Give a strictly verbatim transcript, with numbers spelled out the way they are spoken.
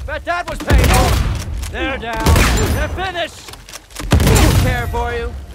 Bet that was painful. They're down. They're finished. I don't care for you.